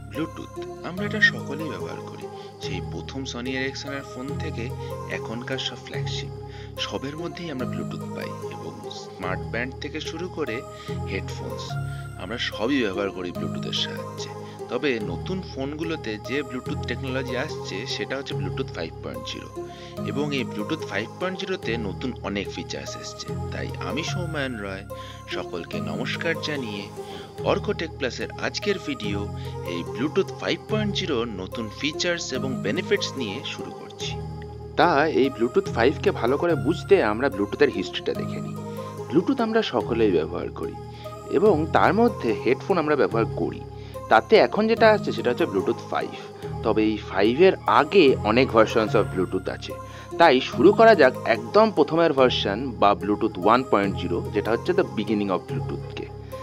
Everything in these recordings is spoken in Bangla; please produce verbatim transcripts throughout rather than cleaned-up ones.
ব্লুটুথ আমরা এটা সকলেই ব্যবহার করি। সেই প্রথম সনি এরিকসনের ফোন থেকে এখনকার সব ফ্ল্যাগশিপ সবের মধ্যেই আমরা ব্লুটুথ পাই, এবং স্মার্ট ব্যান্ড থেকে শুরু করে হেডফোনস আমরা সবই ব্যবহার করি ব্লুটুথের সাহায্যে। তবে নতুন ফোনগুলোতে যে ব্লুটুথ টেকনোলজি আসছে সেটা হচ্ছে ব্লুটুথ ফাইভ পয়েন্ট জিরো, এবং এই ব্লুটুথ ফাইভ পয়েন্ট জিরোতে নতুন অনেক ফিচার্স এসছে। তাই আমি সৌম্যান রয় সকলকে নমস্কার জানিয়ে অর্কটেক প্লাসের আজকের ভিডিও এই ব্লুটুথ ফাইভ পয়েন্ট জিরোর নতুন ফিচার্স এবং বেনিফিটস নিয়ে শুরু করছি। তা এই ব্লুটুথ ফাইভকে ভালো করে বুঝতে আমরা ব্লুটুথের হিস্ট্রিটা দেখে নিই। ব্লুটুথ আমরা সকলেই ব্যবহার করি এবং তার মধ্যে হেডফোন আমরা ব্যবহার করি। তাতে এখন যেটা আসছে সেটা হচ্ছে ব্লুটুথ ফাইভ। তবে এই ফাইভের আগে অনেক ভার্সনস অফ ব্লুটুথ আছে। তাই শুরু করা যাক একদম প্রথমের ভার্সন বা ব্লুটুথ ওয়ান পয়েন্ট জিরো, যেটা হচ্ছে দ্য বিগিনিং অফ ব্লুটুথকে।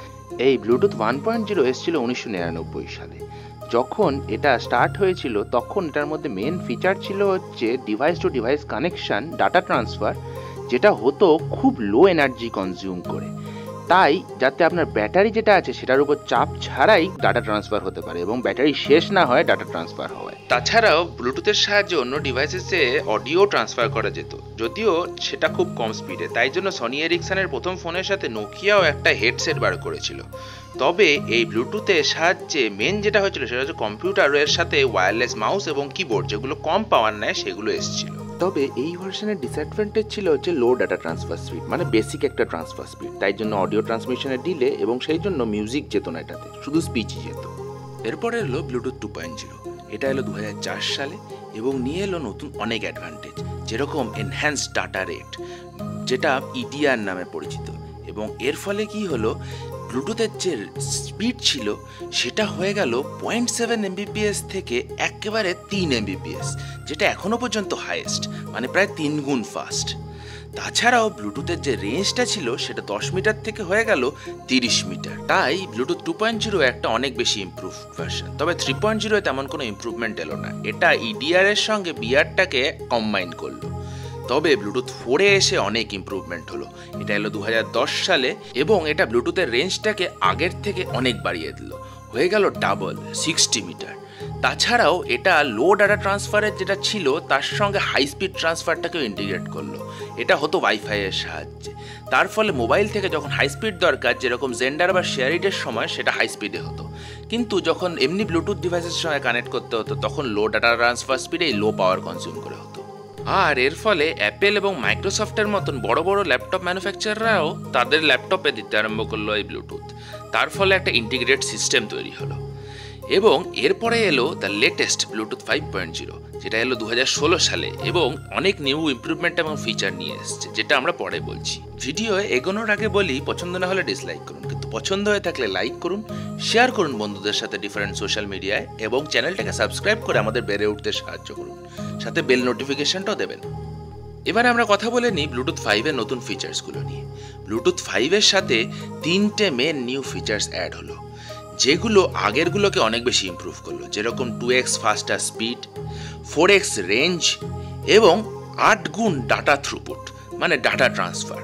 এই ব্লুটুথ ওয়ান পয়েন্ট জিরো এসেছিল উনিশশো নিরানব্বই সালে। যখন এটা স্টার্ট হয়েছিল তখন এটার মধ্যে মেন ফিচার ছিল হচ্ছে device to device connection, data transfer, যেটা হতো খুব লো এনার্জি কনজিউম করে। তাই যাতে আপনার ব্যাটারি যেটা আছে সেটার উপর চাপ ছাড়াই ডাটা ট্রান্সফার হতে পারে এবং ব্যাটারি শেষ না হয় ডাটা ট্রান্সফার হয়। তাছাড়াও ব্লুটুথের সাহায্যে অন্য ডিভাইসেসে অডিও ট্রান্সফার করা যেত, যদিও সেটা খুব কম স্পিডে। তাই জন্য সনি এরিকসনের প্রথম ফোনের সাথে নোকিয়াও একটা হেডসেট বার করেছিল। তবে এই ব্লুটুথের সাহায্যে মেন যেটা হয়েছিল সেটা হচ্ছে কম্পিউটারের সাথে ওয়্যারলেস মাউস এবং কিবোর্ড, যেগুলো কম পাওয়ার নেয়, সেগুলো এসেছিল। তবে এই ভার্সনের ডিসঅ্যাডভান্টেজ ছিল হচ্ছে লো ডাটা ট্রান্সফার স্পিড, মানে বেসিক একটা ট্রান্সফার স্পিড। তাই জন্য অডিও ট্রান্সমিশনে ডিলে এবং সেই জন্য মিউজিক যেত না এটাতে, শুধু স্পিচই যেত। এরপরে এলো ব্লুটুথ টু পয়েন্ট জিরো। এটা এলো দু হাজার চার সালে এবং নিয়ে এলো নতুন অনেক অ্যাডভান্টেজ, যেরকম এনহ্যান্সড ডাটা রেট, যেটা ইডিআর নামে পরিচিত। এবং এর ফলে কি হলো, ব্লুটুথের যে স্পিড ছিল সেটা হয়ে গেল পয়েন্ট সেভেন এমবিপিএস থেকে একেবারে তিন এমবিপিএস, যেটা এখনো পর্যন্ত হাইয়েস্ট, মানে প্রায় তিন গুণ ফাস্ট। তাছাড়াও ব্লুটুথের যে রেঞ্জটা ছিল সেটা দশ মিটার থেকে হয়ে গেল তিরিশ মিটার। তাই ব্লুটুথ টু পয়েন্ট জিরো একটা অনেক বেশি ইমপ্রুভ ভার্সন। তবে থ্রি পয়েন্ট জিরো তেমন কোনো ইমপ্রুভমেন্ট এলো না, এটা ইডিআর এর সঙ্গে বিআরটাকে কম্বাইন করলো। তবে ব্লুটুথ ফোরে এসে অনেক ইমপ্রুভমেন্ট হলো। এটা এলো দু হাজার দশ সালে এবং এটা ব্লুটুথের রেঞ্জটাকে আগের থেকে অনেক বাড়িয়ে দিল, হয়ে গেল ডাবল সিক্সটি মিটার। তাছাড়াও এটা লো ডাটা ট্রান্সফারের যেটা ছিল তার সঙ্গে হাই স্পিড ট্রান্সফারটাকেও ইন্টিগ্রেট করলো। এটা হতো ওয়াইফাই এর সাহায্যে। তার ফলে মোবাইল থেকে যখন হাই স্পিড দরকার, যেরকম জেন্ডার বা শেয়ারিটের সময়, সেটা হাই স্পিডে হতো। কিন্তু যখন এমনি ব্লুটুথ ডিভাইসের সঙ্গে কানেক্ট করতে হতো তখন লো ডাটা ট্রান্সফার স্পিডেই লো পাওয়ার কনজিউম করে হতো। আর এর ফলে অ্যাপেল এবং মাইক্রোসফটের মতন বড় বড় ল্যাপটপ ম্যানুফ্যাকচারাররাও তাদের ল্যাপটপে দিতে আরম্ভ করলো এই ব্লুটুথ। তার ফলে একটা ইন্টিগ্রেটেড সিস্টেম তৈরি হলো। এবং এরপরে এলো the latest Bluetooth five point zero, যেটা এলো দু হাজার ষোলো সালে এবং অনেক নিউ ইমপ্রুভমেন্ট এবং ফিচার নিয়ে এসছে, যেটা আমরা পরে বলছি। ভিডিও এগোনোর আগে বলি, পছন্দ না হলে ডিসলাইক করুন, কিন্তু পছন্দ হয়ে থাকলে লাইক করুন, শেয়ার করুন বন্ধুদের সাথে ডিফারেন্ট সোশ্যাল মিডিয়ায়, এবং চ্যানেলটাকে সাবস্ক্রাইব করে আমাদের বেড়ে উঠতে সাহায্য করুন, সাথে বেল নোটিফিকেশনটাও দেবেন। এবারে আমরা কথা বলে নিই ব্লুটুথ ফাইভের নতুন ফিচার্সগুলো নিয়ে। ব্লুটুথ ফাইভের সাথে তিনটে মেন নিউ ফিচার্স অ্যাড হলো, যেগুলো আগেরগুলোকে অনেক বেশি ইমপ্রুভ করলো, যেরকম two x faster speed, four x range এবং আট গুণ ডাটা থ্রুপুট, মানে ডাটা ট্রান্সফার।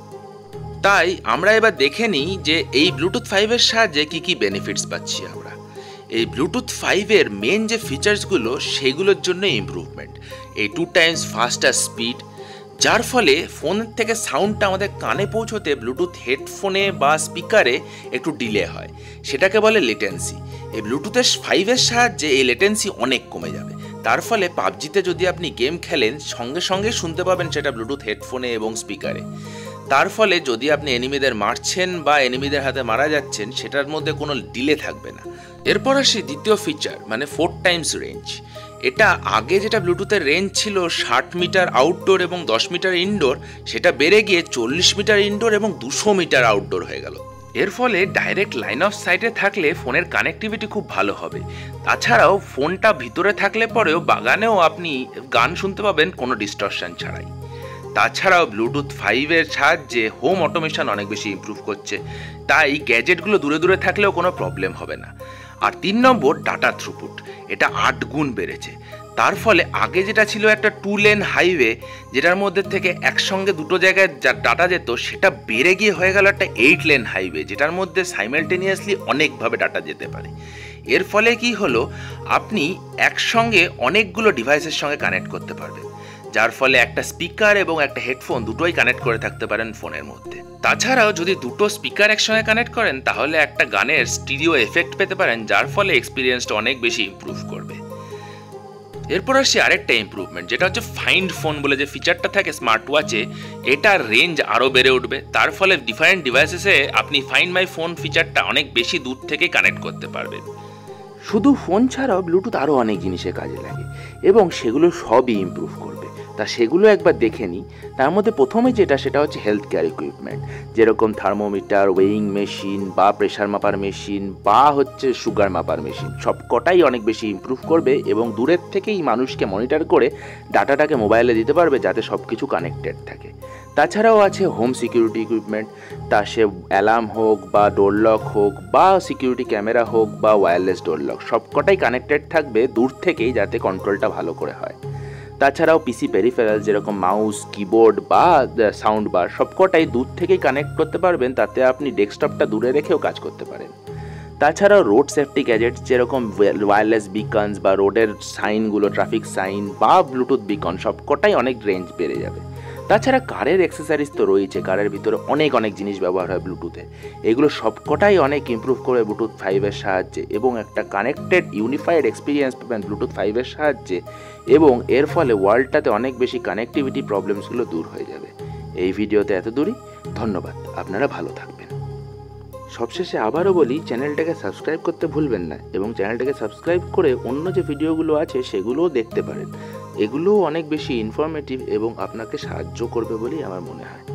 তাই আমরা এবার দেখে নিই যে এই ব্লুটুথ ফাইভের সাহায্যে কী কী বেনিফিটস পাচ্ছি আমরা। এই ব্লুটুথ ফাইভের মেন যে ফিচার্সগুলো সেগুলোর জন্য ইমপ্রুভমেন্ট, এই টু টাইমস ফাস্টার স্পিড, যার ফলে ফোনের থেকে সাউন্ডটা আমাদের কানে পৌঁছতে ব্লুটুথ হেডফোনে বা স্পিকারে একটু ডিলে হয়, সেটাকে বলে লেটেন্সি। এই ব্লুটুথের ফাইভের সাহায্যে এই লেটেন্সি অনেক কমে যাবে। তার ফলে পাবজিতে যদি আপনি গেম খেলেন সঙ্গে সঙ্গে শুনতে পাবেন সেটা ব্লুটুথ হেডফোনে এবং স্পিকারে। তার ফলে যদি আপনি এনিমিদের মারছেন বা এনিমিদের হাতে মারা যাচ্ছেন সেটার মধ্যে কোনো ডিলে থাকবে না। এরপর আসি দ্বিতীয় ফিচার, মানে ফোর টাইমস রেঞ্জ। এটা আগে যেটা ব্লুটুথের রেঞ্জ ছিল ষাট মিটার আউটডোর এবং দশ মিটার ইনডোর, সেটা বেড়ে গিয়ে চল্লিশ মিটার ইনডোর এবং দুশো মিটার আউটডোর হয়ে গেল। এর ফলে ডাইরেক্ট লাইন অফ সাইটে থাকলে ফোনের কানেক্টিভিটি খুব ভালো হবে। তাছাড়াও ফোনটা ভিতরে থাকলে পরেও বাগানেও আপনি গান শুনতে পাবেন কোনো ডিস্টরশন ছাড়াই। তাছাড়াও ব্লুটুথ ফাইভের সাহায্যে হোম অটোমেশন অনেক বেশি ইমপ্রুভ করছে, তাই গ্যাজেটগুলো দূরে দূরে থাকলেও কোনো প্রবলেম হবে না। আর তিন নম্বর ডাটা থ্রুপুট, এটা আট গুণ বেড়েছে। তার ফলে আগে যেটা ছিল একটা টু লেন হাইওয়ে, যেটার মধ্যে থেকে একসঙ্গে দুটো জায়গায় যা ডাটা যেত, সেটা বেড়ে গিয়ে হয়ে গেল একটা এইট লেন হাইওয়ে, যেটার মধ্যে সাইমালটেনিয়াসলি অনেকভাবে ডাটা যেতে পারে। এর ফলে কি হলো, আপনি একসঙ্গে অনেকগুলো ডিভাইসের সঙ্গে কানেক্ট করতে পারবেন, যার ফলে একটা স্পিকার এবং একটা হেডফোন দুটোই কানেক্ট করে থাকতে পারেন ফোনের মধ্যে। তাছাড়াও যদি দুটো স্পিকার একসঙ্গে কানেক্ট করেন তাহলে একটা গানের স্টিরিও এফেক্ট পেতে পারেন, যার ফলে এক্সপিরিয়েন্সটা অনেক বেশি ইমপ্রুভ করবে। এরপর আসছি আরেকটা ইমপ্রুভমেন্ট, যেটা হচ্ছে ফাইন্ড ফোন বলে যে ফিচারটা থাকে স্মার্ট ওয়াচে, এটার রেঞ্জ আরও বেড়ে উঠবে। তার ফলে ডিফারেন্ট ডিভাইসেসে আপনি ফাইন্ড মাই ফোন ফিচারটা অনেক বেশি দূর থেকে কানেক্ট করতে পারবেন। শুধু ফোন ছাড়াও ব্লুটুথ আরও অনেক জিনিসে কাজে লাগে এবং সেগুলো সবই ইমপ্রুভ করবে। তা সেগুলো একবার দেখে নিই। তার মধ্যে প্রথমে যেটা, সেটা হচ্ছে হেলথ কেয়ার ইকুইপমেন্ট, যেরকম থার্মোমিটার, ওয়েইং মেশিন বা প্রেশার মাপার মেশিন বা হচ্ছে সুগার মাপার মেশিন, সব কটাই অনেক বেশি ইমপ্রুভ করবে এবং দূরের থেকেই মানুষকে মনিটর করে ডাটাটাকে মোবাইলে দিতে পারবে যাতে সব কিছু কানেক্টেড থাকে। তাছাড়াও আছে হোম সিকিউরিটি ইকুইপমেন্ট, তা সে অ্যালার্ম হোক বা ডোর লক হোক বা সিকিউরিটি ক্যামেরা হোক বা ওয়্যারলেস ডোর লক, সব কটাই কানেক্টেড থাকবে দূর থেকেই যাতে কন্ট্রোলটা ভালো করে হয়। তাছাড়াও পিসি পেরিফেরাল যেরকম মাউস, কিবোর্ড বা সাউন্ড বার, সবকটাই দূর থেকেই কানেক্ট করতে পারবেন, তাতে আপনি ডেস্কটপটা দূরে রেখেও কাজ করতে পারেন। তাছাড়াও রোড সেফটি গ্যাজেটস যেরকম ওয়্যারলেস বিকনস বা রোডের সাইনগুলো, ট্রাফিক সাইন বা ব্লুটুথ বিকন, সবকটাই অনেক রেঞ্জ বেড়ে যাবে। তাছাড়া কারের অ্যাক্সেসরিজ তো রয়েছে, কারের ভিতরে অনেক অনেক জিনিস ব্যবহার হয় ব্লুটুথে, এগুলো সবকটাই অনেক ইমপ্রুভ করে ব্লুটুথ ফাইভের সাহায্যে এবং একটা কানেক্টেড ইউনিফাইড এক্সপিরিয়েন্স পাবেন ব্লুটুথ ফাইভের সাহায্যে এবং এর ফলে ওয়ার্ল্ডটাতে অনেক বেশি কানেক্টিভিটি প্রবলেমসগুলো দূর হয়ে যাবে। এই ভিডিওতে এত দূরই, ধন্যবাদ, আপনারা ভালো থাকবেন। সবশেষে আবারও বলি, চ্যানেলটাকে সাবস্ক্রাইব করতে ভুলবেন না এবং চ্যানেলটাকে সাবস্ক্রাইব করে অন্য যে ভিডিওগুলো আছে সেগুলোও দেখতে পারেন। এগুলোও অনেক বেশি ইনফরমেটিভ এবং আপনাকে সাহায্য করবে বলেই আমার মনে হয়।